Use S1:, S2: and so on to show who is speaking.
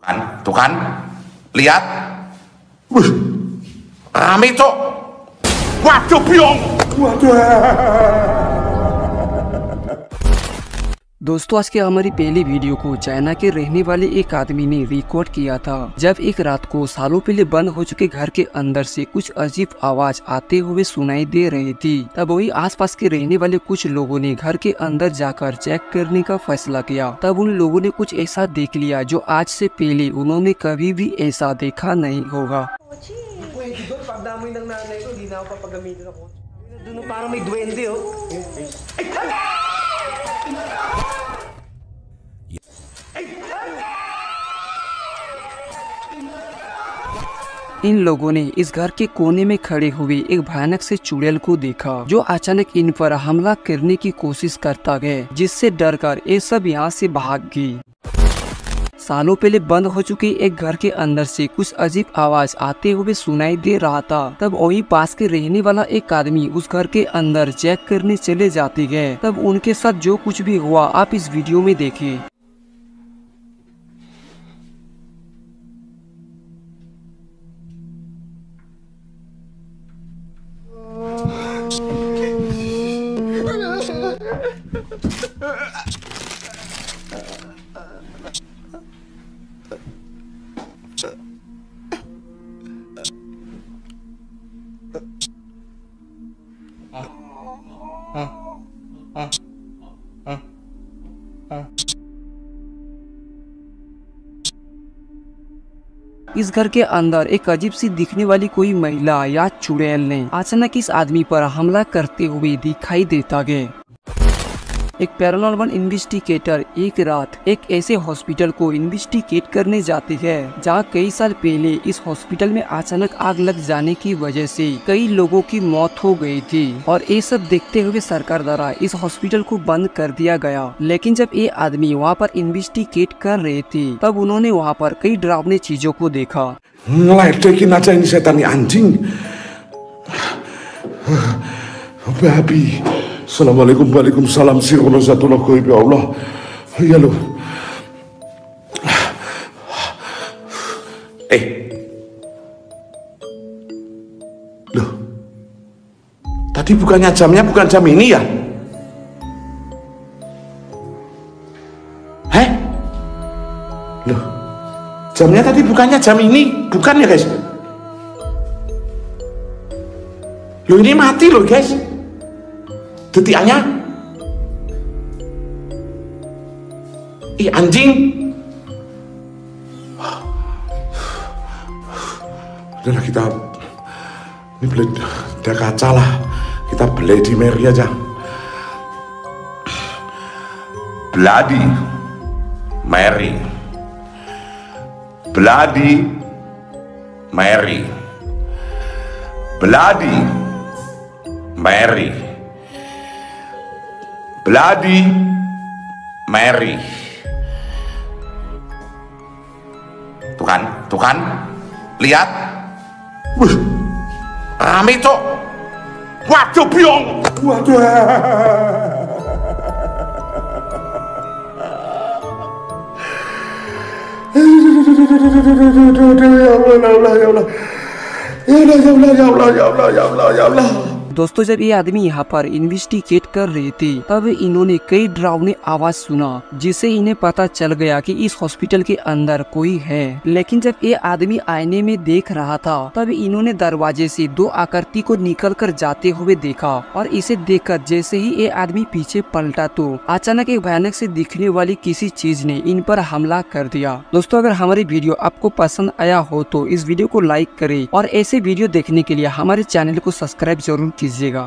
S1: Tuh kan, lihat, wih, rame cok, waduh biong, waduh.
S2: दोस्तों आज की हमारी पहली वीडियो को चाइना के रहने वाले एक आदमी ने रिकॉर्ड किया था जब एक रात को सालों पहले बंद हो चुके घर के अंदर से कुछ अजीब आवाज आते हुए सुनाई दे रही थी। तब वही आसपास के रहने वाले कुछ लोगों ने घर के अंदर जाकर चेक करने का फैसला किया। तब उन लोगों ने कुछ ऐसा देख लिया जो आज से पहले उन्होंने कभी भी ऐसा देखा नहीं होगा। इन लोगों ने इस घर के कोने में खड़े हुए एक भयानक से चुड़ैल को देखा जो अचानक इन पर हमला करने की कोशिश करता गया, जिससे डरकर ये सब यहाँ से भाग गई। सालों पहले बंद हो चुके एक घर के अंदर से कुछ अजीब आवाज आते हुए सुनाई दे रहा था। तब वही पास के रहने वाला एक आदमी उस घर के अंदर चेक करने चले जाते गए। तब उनके साथ जो कुछ भी हुआ आप इस वीडियो में देखिए। इस घर के अंदर एक अजीब सी दिखने वाली कोई महिला या चुड़ैल ने अचानक इस आदमी पर हमला करते हुए दिखाई देता गया। एक पैरानॉर्मल इन्वेस्टिगेटर एक रात एक ऐसे हॉस्पिटल को इन्वेस्टिगेट करने जाते हैं जहां कई साल पहले इस हॉस्पिटल में अचानक आग लग जाने की वजह से कई लोगों की मौत हो गई थी और ये सब देखते हुए सरकार द्वारा इस हॉस्पिटल को बंद कर दिया गया। लेकिन जब ये आदमी वहां पर इन्वेस्टिगेट कर रहे थे तब उन्होंने वहां पर कई डरावनी चीजों को देखा।
S1: Ngeledekin aja ini setan nih anjing. Babi. Assalamualaikum, waalaikumsalam, sirulazatullah goib ya Allah. Ya lo. Loh. Tadi bukannya jamnya bukan jam ini ya? Heh? Loh. Jamnya tadi bukannya jam ini, bukan ya guys? Loh ini mati loh guys. Detikannya, ih anjing. Udahlah kita ini beli ada kaca lah, kita beli di Mary aja. Bloody Mary, Bloody Mary, Bloody Mary, Bloody Mary. Tuh kan, lihat, wih, rame cok, waduh biong, waduh. Ya Allah.
S2: दोस्तों जब ये आदमी यहाँ पर investigate कर रहे थे तब इन्होंने कई डरावनी आवाज सुना जिससे इन्हें पता चल गया कि इस हॉस्पिटल के अंदर कोई है। लेकिन जब ये आदमी आईने में देख रहा था तब इन्होंने दरवाजे से दो आकृति को निकलकर जाते हुए देखा और इसे देखकर जैसे ही ये आदमी पीछे पलटा तो अचानक एक भयानक से दिखने वाली किसी चीज ने इन पर हमला कर दिया। दोस्तों अगर हमारी वीडियो आपको पसंद आया हो तो इस वीडियो को लाइक करें और ऐसे वीडियो देखने के लिए हमारे चैनल को सब्सक्राइब जरूर कीजिएगा।